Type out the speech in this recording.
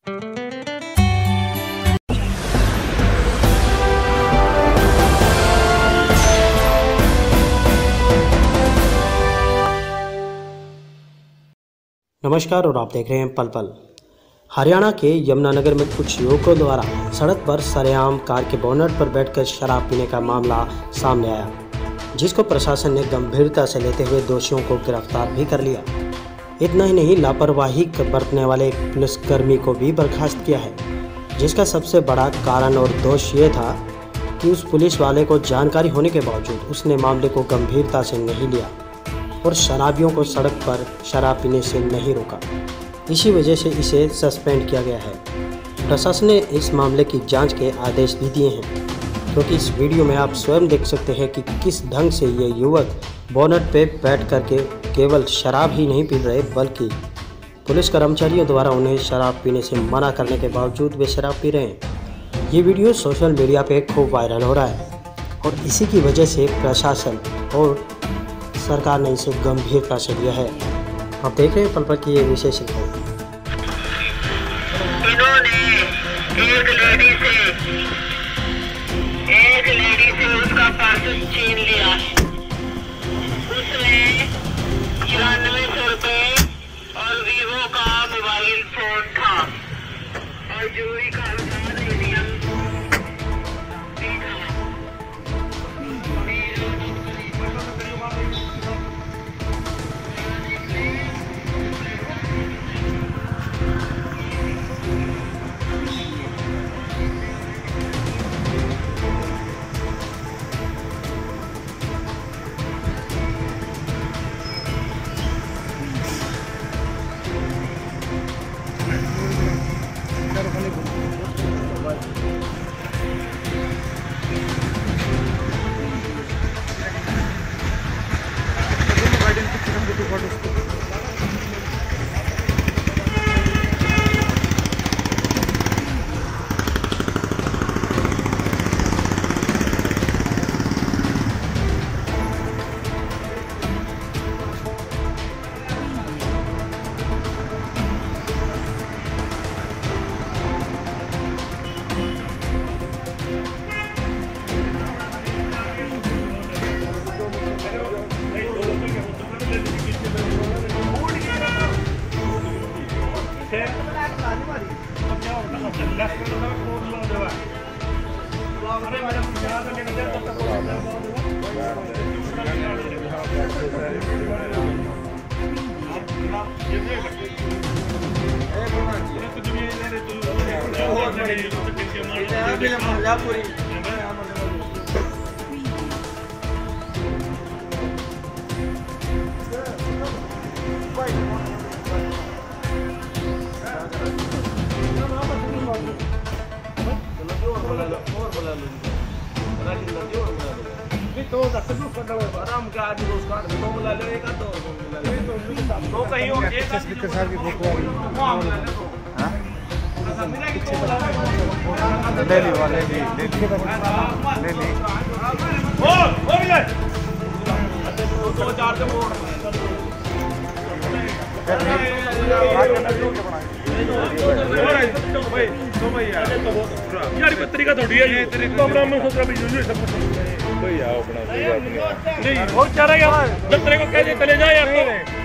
नमस्कार और आप देख रहे हैं पल पल। हरियाणा के यमुनानगर में कुछ युवकों द्वारा सड़क पर सरेआम कार के बोनट पर बैठकर शराब पीने का मामला सामने आया, जिसको प्रशासन ने गंभीरता से लेते हुए दोषियों को गिरफ्तार भी कर लिया। इतना ही नहीं, लापरवाही बरतने वाले एक पुलिसकर्मी को भी बर्खास्त किया है, जिसका सबसे बड़ा कारण और दोष ये था कि उस पुलिस वाले को जानकारी होने के बावजूद उसने मामले को गंभीरता से नहीं लिया और शराबियों को सड़क पर शराब पीने से नहीं रोका। इसी वजह से इसे सस्पेंड किया गया है। प्रशासन ने इस मामले की जांच के आदेश भी दिए हैं, क्योंकि इस वीडियो में आप स्वयं देख सकते हैं कि किस ढंग से ये युवक बोनट पे बैठ करके केवल शराब ही नहीं पी रहे, बल्कि पुलिस कर्मचारियों द्वारा उन्हें शराब पीने से मना करने के बावजूद वे शराब पी रहे हैं। ये वीडियो सोशल मीडिया पे खूब वायरल हो रहा है और इसी की वजह से प्रशासन और सरकार ने इसे गंभीरता से लिया है। आप देख रहे हैं पल पल की ये विशेष रिपोर्ट। इन्होंने एक लेडी से उसका पर्स छीन लिया। उसमें 9400 रुपए और वीवो का मोबाइल फोन था और ज्वेलरी का यार पत्रिका थोड़ी है ये तेरे को अपना मैं सोच रहा भी सब कुछ कोई आओ अपना नहीं बहुत चाह रहा है यार, जब तेरे को कह दे चले जा यार।